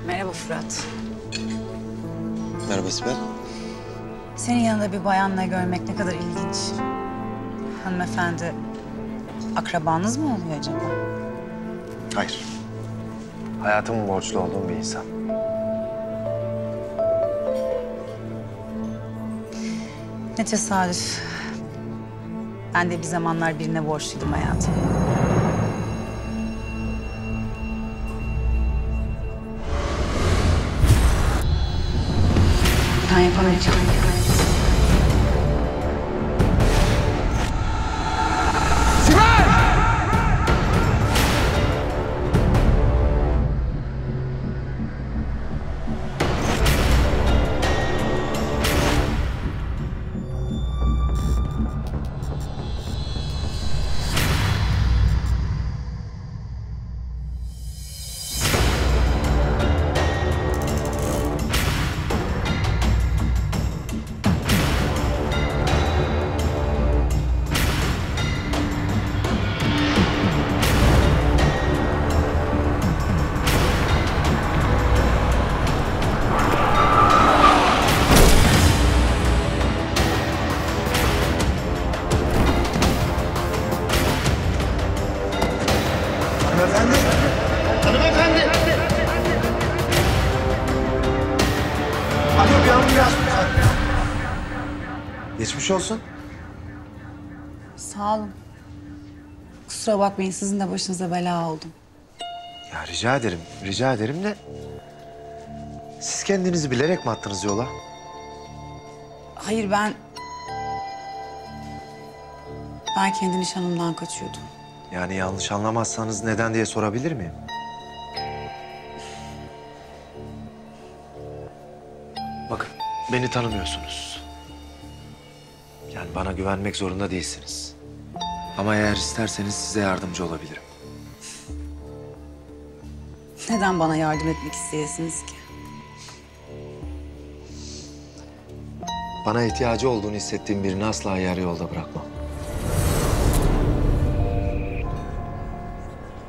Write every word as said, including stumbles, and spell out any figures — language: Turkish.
Merhaba Fırat. Merhaba Sibel. Senin yanında bir bayanla görmek ne kadar ilginç. Hanımefendi, akrabanız mı oluyor acaba? Hayır. Hayatımın borçlu olduğum bir insan. Ne tesadüf. Ben de bir zamanlar birine borçluydum hayatım. Ben yapamayacağım. Hanımefendi. Hanımefendi. Alo, bir ambulans lütfen. Geçmiş olsun. Sağ olun. Kusura bakmayın, sizin de başınıza bela oldum. Ya rica ederim, rica ederim de... Siz kendinizi bilerek mi attınız yola? Hayır, ben... Ben kendi nişanımdan kaçıyordum. Yani yanlış anlamazsanız neden diye sorabilir miyim? Bakın, beni tanımıyorsunuz. Yani bana güvenmek zorunda değilsiniz. Ama eğer isterseniz size yardımcı olabilirim. Neden bana yardım etmek isteyesiniz ki? Bana ihtiyacı olduğunu hissettiğim birini asla yarı yolda bırakmam.